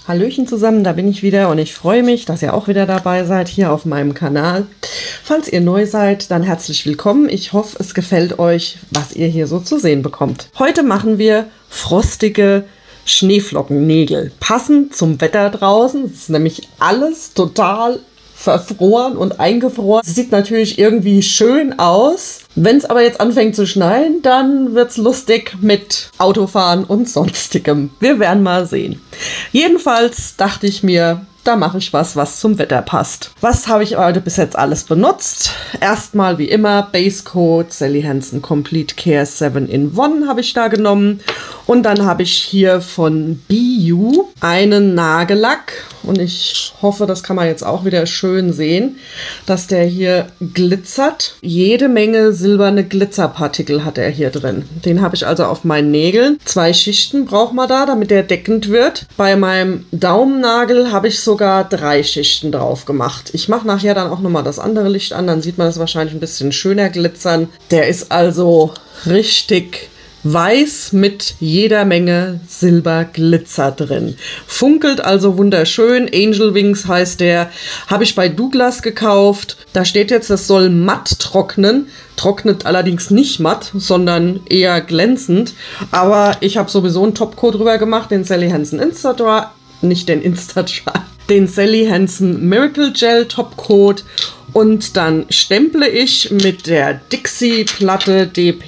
Hallöchen zusammen, da bin ich wieder und ich freue mich, dass ihr auch wieder dabei seid hier auf meinem Kanal. Falls ihr neu seid, dann herzlich willkommen. Ich hoffe, es gefällt euch, was ihr hier so zu sehen bekommt. Heute machen wir frostige Schneeflockennägel. Passend zum Wetter draußen. Es ist nämlich alles total verfroren und eingefroren. Es sieht natürlich irgendwie schön aus. Wenn es aber jetzt anfängt zu schneien, dann wird es lustig mit Autofahren und sonstigem. Wir werden mal sehen. Jedenfalls dachte ich mir, da mache ich was zum Wetter passt. Was habe ich heute bis jetzt alles benutzt? Erstmal wie immer Base Coat Sally Hansen Complete Care 7 in 1 habe ich da genommen. Und dann habe ich hier von BU einen Nagellack. Und ich hoffe, das kann man jetzt auch wieder schön sehen, dass der hier glitzert. Jede Menge silberne Glitzerpartikel hat er hier drin. Den habe ich also auf meinen Nägeln. 2 Schichten braucht man da, damit der deckend wird. Bei meinem Daumennagel habe ich sogar 3 Schichten drauf gemacht. Ich mache nachher dann auch nochmal das andere Licht an, dann sieht man das wahrscheinlich ein bisschen schöner glitzern. Der ist also richtig weiß mit jeder Menge Silberglitzer drin. Funkelt also wunderschön. Angel Wings heißt der. Habe ich bei Douglas gekauft. Da steht jetzt, das soll matt trocknen. Trocknet allerdings nicht matt, sondern eher glänzend. Aber ich habe sowieso einen Topcoat drüber gemacht, den Sally Hansen Instadry, nicht den Instadry, den Sally Hansen Miracle Gel Topcoat. Und dann stemple ich mit der Dixie Platte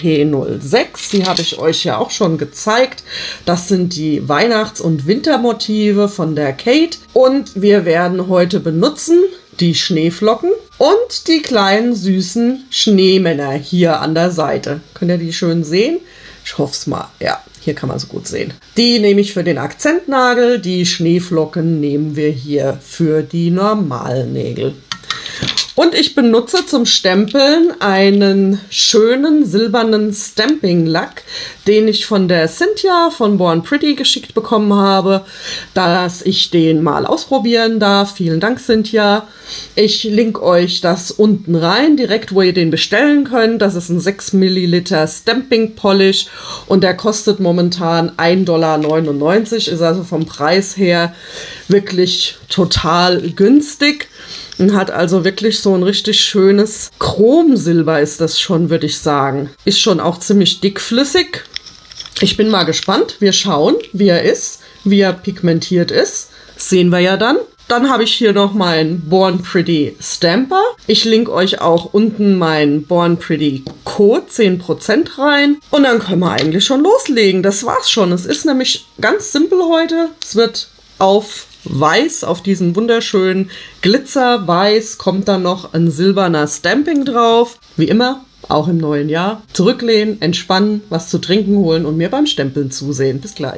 DP06. Die habe ich euch ja auch schon gezeigt. Das sind die Weihnachts- und Wintermotive von der Kate. Und wir werden heute benutzen die Schneeflocken und die kleinen süßen Schneemänner hier an der Seite. Könnt ihr die schön sehen? Ich hoffe es mal. Ja, hier kann man es gut sehen. Die nehme ich für den Akzentnagel. Die Schneeflocken nehmen wir hier für die normalen Nägel. Und ich benutze zum Stempeln einen schönen silbernen Stamping-Lack, den ich von der Cynthia von Born Pretty geschickt bekommen habe, dass ich den mal ausprobieren darf. Vielen Dank, Cynthia. Ich linke euch das unten rein, direkt wo ihr den bestellen könnt. Das ist ein 6 Milliliter Stamping Polish und der kostet momentan 1,99 $. Ist also vom Preis her wirklich total günstig. Und hat also wirklich so ein richtig schönes Chromsilber ist das schon, würde ich sagen. Ist schon auch ziemlich dickflüssig. Ich bin mal gespannt. Wir schauen, wie er ist, wie er pigmentiert ist. Das sehen wir ja dann. Dann habe ich hier noch meinen Born Pretty Stamper. Ich linke euch auch unten meinen Born Pretty Code 10% rein. Und dann können wir eigentlich schon loslegen. Das war's schon. Es ist nämlich ganz simpel heute. Es wird auf weiß, auf diesen wunderschönen Glitzerweiß kommt dann noch ein silberner Stamping drauf. Wie immer, auch im neuen Jahr. Zurücklehnen, entspannen, was zu trinken holen und mir beim Stempeln zusehen. Bis gleich.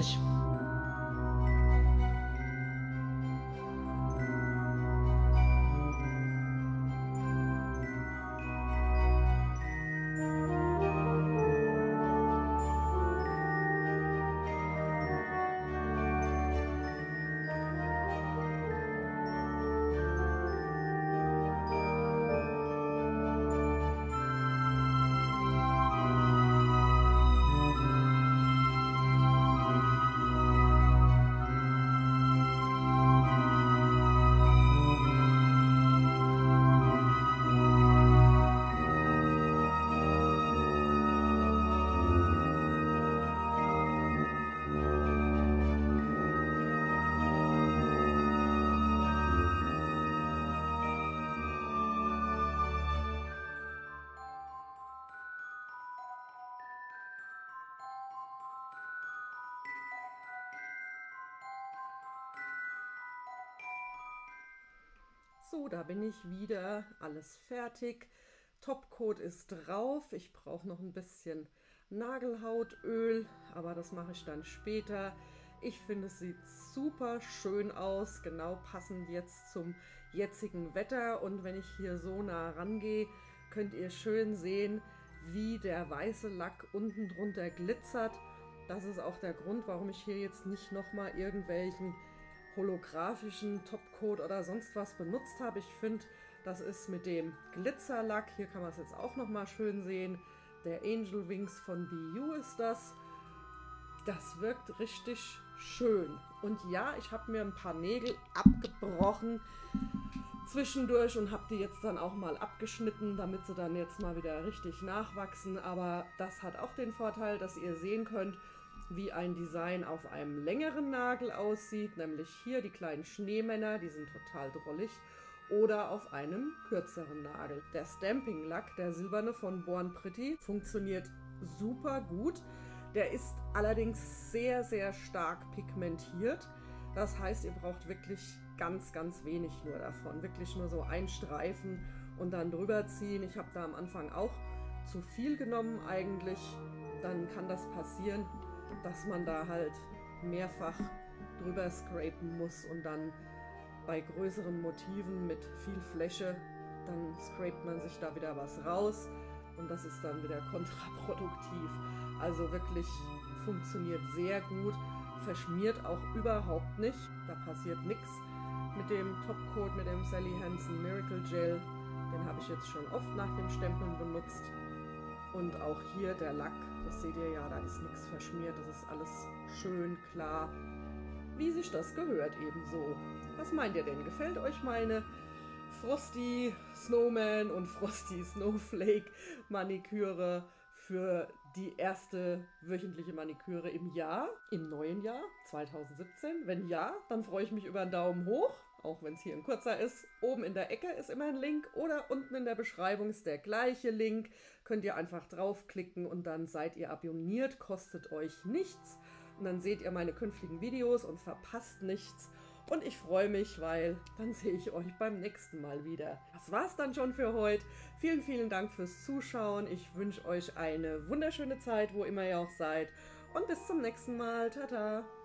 So, da bin ich wieder. Alles fertig. Topcoat ist drauf. Ich brauche noch ein bisschen Nagelhautöl, aber das mache ich dann später. Ich finde, es sieht super schön aus, genau passend jetzt zum jetzigen Wetter. Und wenn ich hier so nah rangehe, könnt ihr schön sehen, wie der weiße Lack unten drunter glitzert. Das ist auch der Grund, warum ich hier jetzt nicht nochmal irgendwelchen holographischen Topcoat oder sonst was benutzt habe. Ich finde, das ist mit dem Glitzerlack, hier kann man es jetzt auch nochmal schön sehen, der Angel Wings von BU ist das. Das wirkt richtig schön. Und ja, ich habe mir ein paar Nägel abgebrochen zwischendurch und habe die jetzt dann auch mal abgeschnitten, damit sie dann jetzt mal wieder richtig nachwachsen. Aber das hat auch den Vorteil, dass ihr sehen könnt, wie ein Design auf einem längeren Nagel aussieht, nämlich hier die kleinen Schneemänner, die sind total drollig, oder auf einem kürzeren Nagel. Der Stamping-Lack, der silberne von Born Pretty, funktioniert super gut. Der ist allerdings sehr, sehr stark pigmentiert. Das heißt, ihr braucht wirklich ganz, ganz wenig nur davon. Wirklich nur so ein Streifen und dann drüber ziehen. Ich habe da am Anfang auch zu viel genommen eigentlich. Dann kann das passieren, dass man da halt mehrfach drüber scrapen muss und dann bei größeren Motiven mit viel Fläche, dann scrapt man sich da wieder was raus und das ist dann wieder kontraproduktiv. Also wirklich funktioniert sehr gut, verschmiert auch überhaupt nicht, da passiert nichts. Mit dem Topcoat, mit dem Sally Hansen Miracle Gel, den habe ich jetzt schon oft nach dem Stempeln benutzt. Und auch hier der Lack, das seht ihr ja, da ist nichts verschmiert, das ist alles schön klar, wie sich das gehört ebenso. Was meint ihr denn? Gefällt euch meine Frosty Snowman und Frosty Snowflake Maniküre für die erste wöchentliche Maniküre im Jahr, im neuen Jahr 2017? Wenn ja, dann freue ich mich über einen Daumen hoch, auch wenn es hier ein kurzer ist. Oben in der Ecke ist immer ein Link oder unten in der Beschreibung ist der gleiche Link. Könnt ihr einfach draufklicken und dann seid ihr abonniert, kostet euch nichts. Und dann seht ihr meine künftigen Videos und verpasst nichts. Und ich freue mich, weil dann sehe ich euch beim nächsten Mal wieder. Das war's dann schon für heute. Vielen, vielen Dank fürs Zuschauen. Ich wünsche euch eine wunderschöne Zeit, wo immer ihr auch seid. Und bis zum nächsten Mal. Tada!